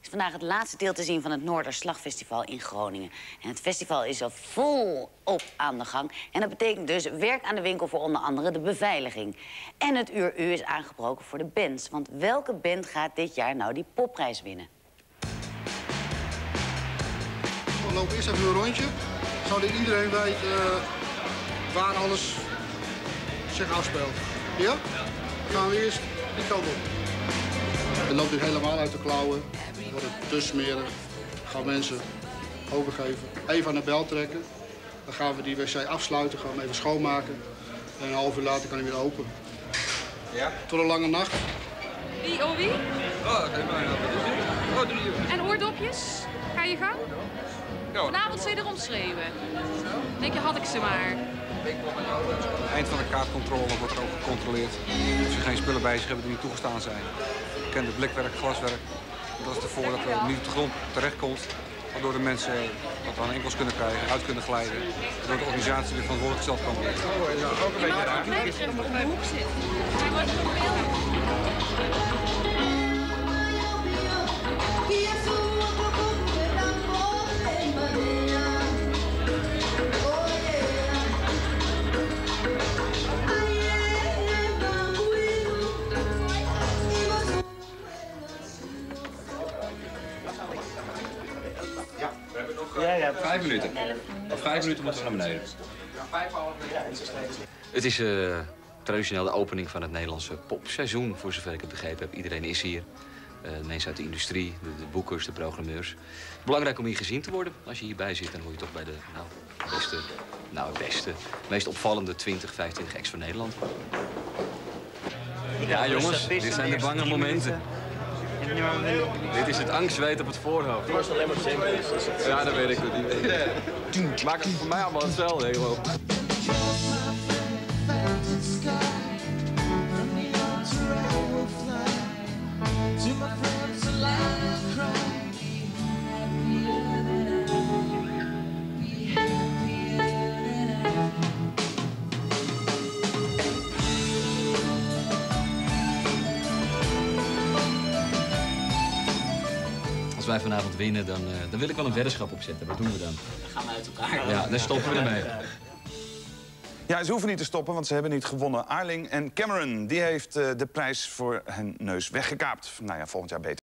is vandaag het laatste deel te zien van het Noorderslagfestival in Groningen. En het festival is al volop aan de gang. En dat betekent dus werk aan de winkel voor onder andere de beveiliging. En het uur U is aangebroken voor de bands. Want welke band gaat dit jaar nou die popprijs winnen? We lopen eerst even een rondje, zodat iedereen weet waar alles zich afspeelt. Ja? Gaan we eerst die kant op. Het loopt hier helemaal uit de klauwen. Dan wordt het te smerig. Gaan mensen overgeven. Even aan de bel trekken. Dan gaan we die wc afsluiten, gaan we hem even schoonmaken. En een half uur later kan hij weer open. Ja? Tot een lange nacht. Wie, oh wie? Oh, geef mij nou. Oh, 3 uur. En oordopjes? Ga je gang? Ja. Vanavond zul je erom schreeuwen. Denk je, had ik ze maar. Eind van de kaartcontrole wordt er ook gecontroleerd of ze geen spullen bij zich hebben die niet toegestaan zijn. Bekende blikwerk, glaswerk. Dat is ervoor dat er niet op de grond terechtkomt. Waardoor de mensen wat aan enkels kunnen krijgen, uit kunnen glijden. Waardoor de organisatie weer verantwoordelijk gesteld kan worden. Je mag ook mij betreft op de hoek zitten. Hij wordt Ja. 5 minuten. Op 5 minuten moeten we naar beneden. Het is traditioneel de opening van het Nederlandse popseizoen, voor zover ik het begrepen heb. Iedereen is hier. Mensen uit de industrie, de boekers, de programmeurs. Belangrijk om hier gezien te worden. Als je hierbij zit, dan hoor je toch bij de beste, meest opvallende 20, 25 acts van Nederland. Ja, jongens, dit zijn de bange momenten. Dit is het angstzweet op het voorhoofd. Ja, dat weet ik niet. Maakt het voor mij allemaal hetzelfde, helemaal. Als wij vanavond winnen, dan wil ik wel een weddenschap opzetten. Wat doen we dan? Dan gaan we uit elkaar. Ja, dan stoppen we ermee. Ja, ze hoeven niet te stoppen, want ze hebben niet gewonnen. Arling en Cameron, die heeft de prijs voor hun neus weggekaapt. Nou ja, volgend jaar beter.